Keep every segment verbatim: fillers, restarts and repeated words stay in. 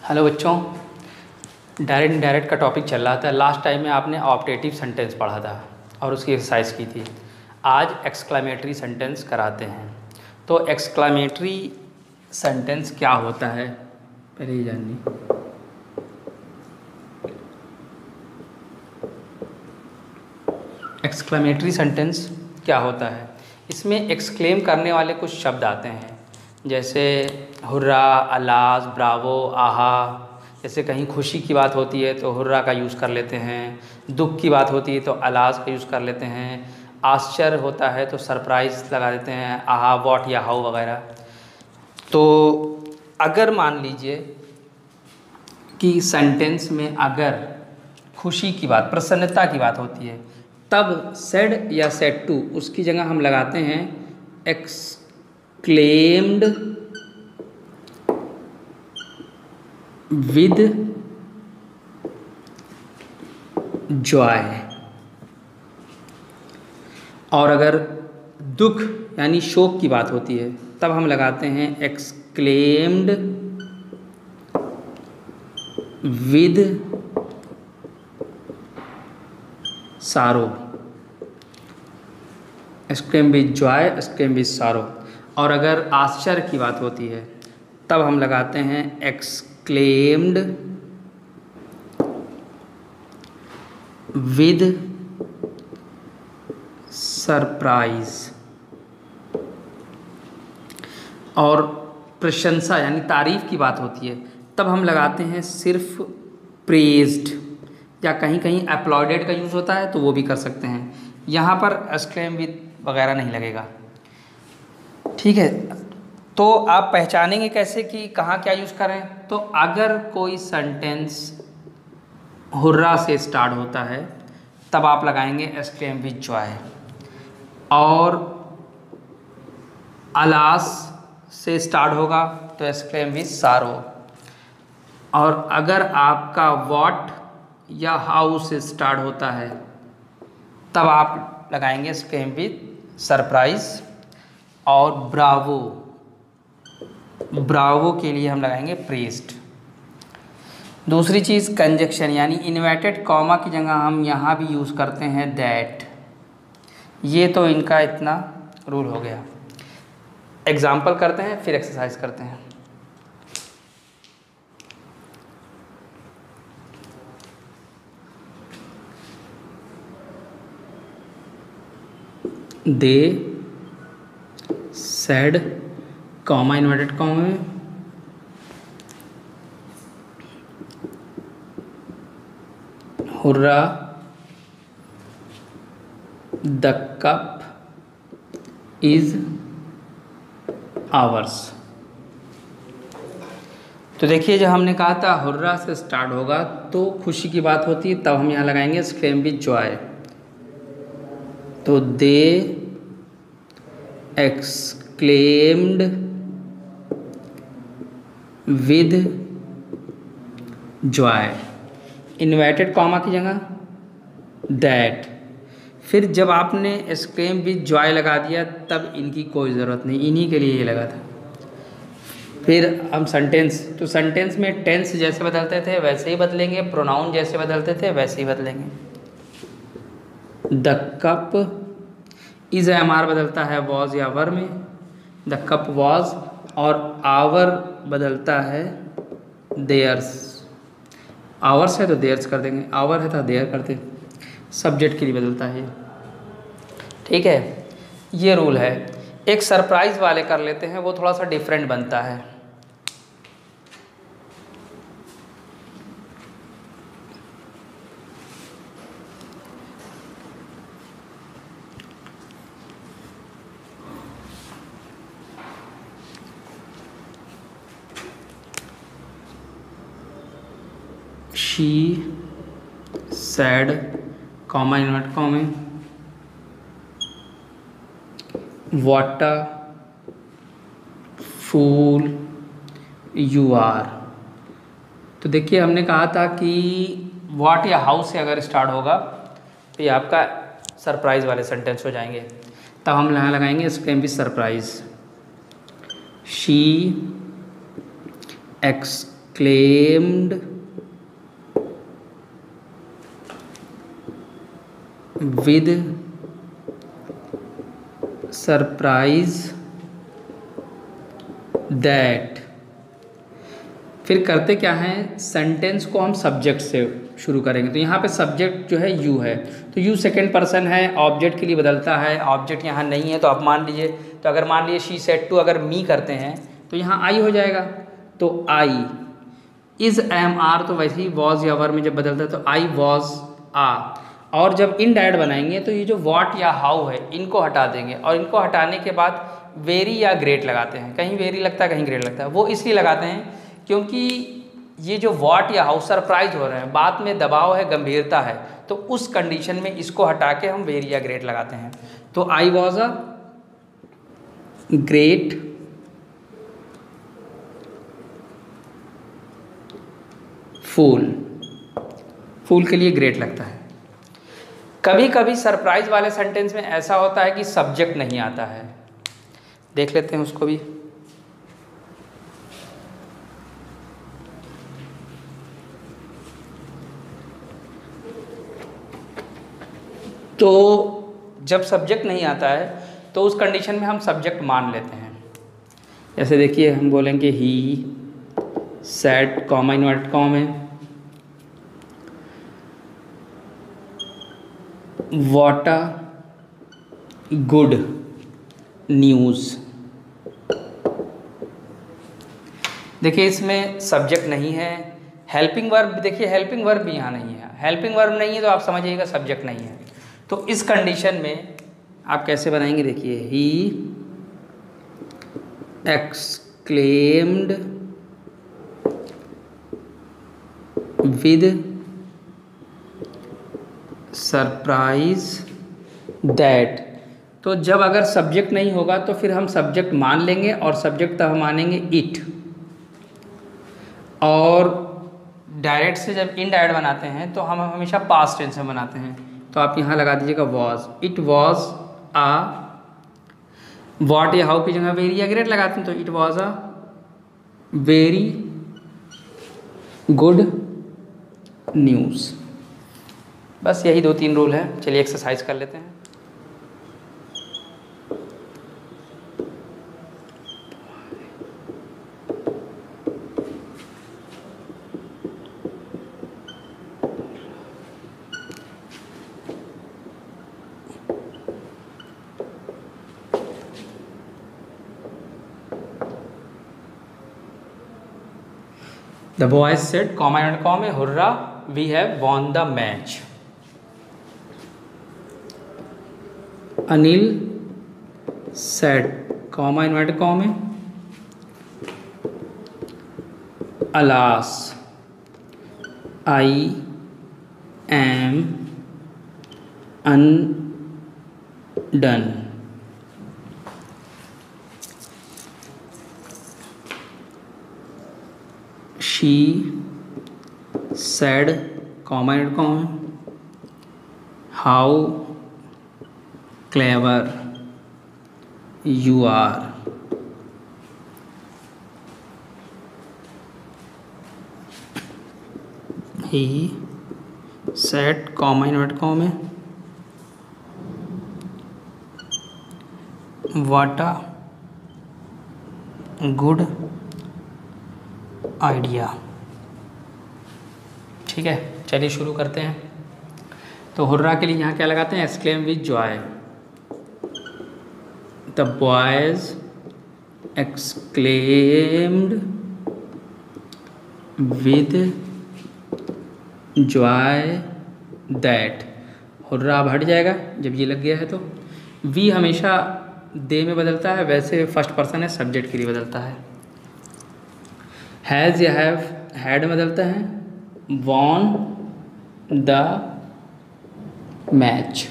Hello बच्चों, direct indirect का topic चल रहा था। लास्ट टाइम में आपने ऑप्टेटिव सेंटेंस पढ़ा था और उसकी एक्सरसाइज की थी। आज एक्सक्लामेटरी सेंटेंस कराते हैं। तो एक्सक्लामेटरी सेंटेंस क्या होता है पहले ही जाननी। एक्सक्लामेटरी सेंटेंस क्या होता है? इसमें एक्सक्लेम करने वाले कुछ शब्द आते हैं, जैसे हुर्रा, अलास, ब्रावो, आहा। जैसे कहीं खुशी की बात होती है तो हुर्रा का यूज़ कर लेते हैं, दुख की बात होती है तो अलास का यूज़ कर लेते हैं, आश्चर्य होता है तो सरप्राइज़ लगा देते हैं, आहा, वॉट या हाउ वगैरह। तो अगर मान लीजिए कि सेंटेंस में अगर खुशी की बात, प्रसन्नता की बात होती है, तब सेड या सेड टू उसकी जगह हम लगाते हैं एक्सक्लेम्ड विद जॉय। और अगर दुख यानी शोक की बात होती है तब हम लगाते हैं exclaimed with sorrow. Exclaim with joy, exclaim with sorrow. और अगर आश्चर्य की बात होती है तब हम लगाते हैं एक्सक्लेम्ड विद सरप्राइज। और प्रशंसा यानी तारीफ की बात होती है तब हम लगाते हैं सिर्फ प्रेज्ड, या कहीं कहीं अपलॉडेड का यूज़ होता है तो वो भी कर सकते हैं। यहाँ पर एक्सक्लेम विद वगैरह नहीं लगेगा। ठीक है, तो आप पहचानेंगे कैसे कि कहाँ क्या यूज़ करें? तो अगर कोई सेंटेंस हुर्रा से स्टार्ट होता है तब आप लगाएंगे एक्सक्लेम विद जॉय, और अलास से स्टार्ट होगा तो एक्सक्लेम विद सारो, और अगर आपका वॉट या हाउ से स्टार्ट होता है तब आप लगाएंगे एक्सक्लेम विद सरप्राइज। और ब्रावो, ब्रावो के लिए हम लगाएंगे प्रेज्ड। दूसरी चीज़ कंजक्शन, यानी इन्वर्टेड कॉमा की जगह हम यहाँ भी यूज़ करते हैं दैट। ये तो इनका इतना रूल हो गया। एग्जाम्पल करते हैं फिर एक्सरसाइज करते हैं। They said, comma inverted comma में, hurrah the cup is ours. तो देखिए, जब हमने कहा था हुर्रा से स्टार्ट होगा तो खुशी की बात होती है, तब हम यहाँ लगाएंगे एक्सक्लेम विद जॉय। तो they exclaimed with joy, inverted comma की जगह दैट। फिर जब आपने एक्सक्लेम विद जॉय लगा दिया तब इनकी कोई ज़रूरत नहीं, इन्हीं के लिए ये लगा था। फिर हम सेंटेंस, तो सेंटेंस में टेंस जैसे बदलते थे वैसे ही बदलेंगे, प्रोनाउन जैसे बदलते थे वैसे ही बदलेंगे। The cup is am are बदलता है वॉज या वर में, द कप वॉज, और आवर बदलता है देयर्स। आवर्स है तो देयर्स कर देंगे, आवर है तो देयर करते, सब्जेक्ट के लिए बदलता है। ठीक है, ये रूल है। एक सरप्राइज वाले कर लेते हैं, वो थोड़ा सा डिफरेंट बनता है। She said, comma invert comma, what a fool you are. तो देखिए, हमने कहा था कि व्हाट या हाउ से अगर स्टार्ट होगा तो ये आपका सरप्राइज वाले सेंटेंस हो जाएंगे। तब हम यहाँ लगाएंगे exclaim with surprise. She exclaimed with surprise that. फिर करते क्या हैं, सेंटेंस को हम सब्जेक्ट से शुरू करेंगे। तो यहाँ पे सब्जेक्ट जो है यू है, तो यू सेकंड पर्सन है, ऑब्जेक्ट के लिए बदलता है। ऑब्जेक्ट यहाँ नहीं है तो आप मान लीजिए, तो अगर मान लीजिए शी सेड टू अगर मी करते हैं तो यहाँ आई हो जाएगा। तो आई इज़ एम आर, तो वैसे ही वॉज या वर में जब बदलता है तो आई वॉज आ। और जब इनडायरेक्ट बनाएंगे तो ये जो वॉट या हाउ है इनको हटा देंगे, और इनको हटाने के बाद वेरी या ग्रेट लगाते हैं। कहीं वेरी लगता है, कहीं ग्रेट लगता है। वो इसलिए लगाते हैं क्योंकि ये जो वॉट या हाउ सरप्राइज हो रहे हैं, बात में दबाव है, गंभीरता है, तो उस कंडीशन में इसको हटा के हम वेरी या ग्रेट लगाते हैं। तो आई वॉज अ ग्रेट फूल, फूल के लिए ग्रेट लगता है। कभी कभी सरप्राइज वाले सेंटेंस में ऐसा होता है कि सब्जेक्ट नहीं आता है, देख लेते हैं उसको भी। तो जब सब्जेक्ट नहीं आता है तो उस कंडीशन में हम सब्जेक्ट मान लेते हैं। जैसे देखिए हम बोलेंगे he said, comma inverted comma में, व्हाट अ गुड न्यूज़। देखिए इसमें सब्जेक्ट नहीं है। हेल्पिंग वर्ब, देखिए हेल्पिंग वर्ब भी यहाँ नहीं है। हेल्पिंग वर्ब नहीं है तो आप समझिएगा सब्जेक्ट नहीं है। तो इस कंडीशन में आप कैसे बनाएंगे, देखिए he exclaimed with surprise that. तो जब अगर सब्जेक्ट नहीं होगा तो फिर हम सब्जेक्ट मान लेंगे, और सब्जेक्ट तब हम मानेंगे इट। और डायरेक्ट से जब इनडायरेक्ट बनाते हैं तो हम हमेशा पास्ट टेंस में बनाते हैं। तो आप यहाँ लगा दीजिएगा was, it was a. What या हाउ की जगह वेरी या ग्रेट लगाते हैं, तो it was a very good news. बस यही दो तीन रूल है। चलिए एक्सरसाइज कर लेते हैं। The boys said, comma and comma, hurrah, we have won the match. Anil said, comma inverted comma, alas, I am undone. She said, comma and comma, how clever you are. He said, comma inverted comma, what a good idea. ठीक है, चलिए शुरू करते हैं। तो hurrah के लिए यहाँ क्या लगाते हैं, exclaim with joy. The boys exclaimed with joy that. Hurrah अब हट जाएगा जब ये लग गया है। तो वी हमेशा दे में बदलता है, वैसे फर्स्ट पर्सन है, सब्जेक्ट के लिए बदलता है। हैज़ या हैव हैड में बदलता है, वॉन द मैच।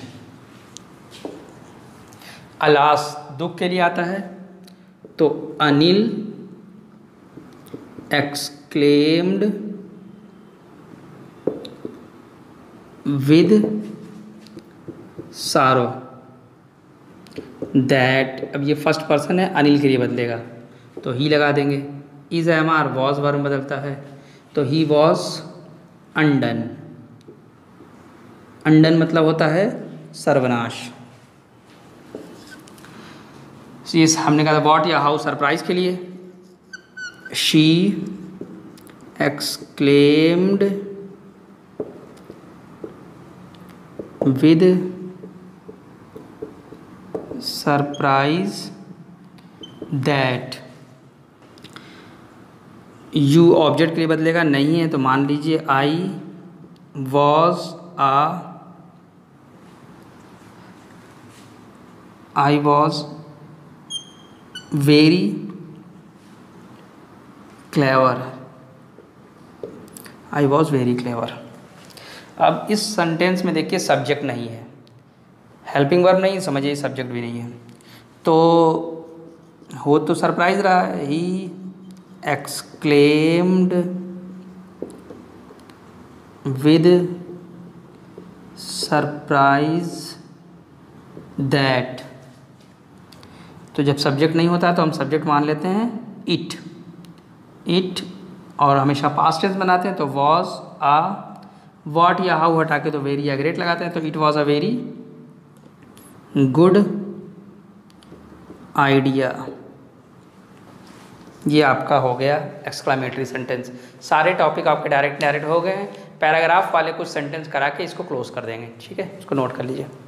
अलास दुख के लिए आता है, तो Anil exclaimed with sorrow that. अब ये फर्स्ट पर्सन है, अनिल के लिए बदलेगा तो ही लगा देंगे। Is am are was verb बदलता है, तो ही वॉज अनडन। अनडन मतलब होता है सर्वनाश। ये हमने कहा था वॉट या हाउ सरप्राइज के लिए। She exclaimed with surprise that. You object के लिए बदलेगा, नहीं है तो मान लीजिए I was a I was very clever. I was very clever. अब इस सेंटेंस में देखिए सब्जेक्ट नहीं है, हेल्पिंग वर्ब नहीं, समझिए सब्जेक्ट भी नहीं है, तो हो तो सरप्राइज रहा है। He exclaimed with surprise that. तो जब सब्जेक्ट नहीं होता तो हम सब्जेक्ट मान लेते हैं इट। इट और हमेशा पास्ट टेंस बनाते हैं तो वॉज आ, वॉट या हाउ हटा के तो वेरी या ग्रेट लगाते हैं, तो it was a very good idea. ये आपका हो गया एक्सक्लामेटरी सेंटेंस। सारे टॉपिक आपके डायरेक्ट डायरेक्ट हो गए हैं। पैराग्राफ वाले कुछ सेंटेंस करा के इसको क्लोज कर देंगे, ठीक है, इसको नोट कर लीजिए।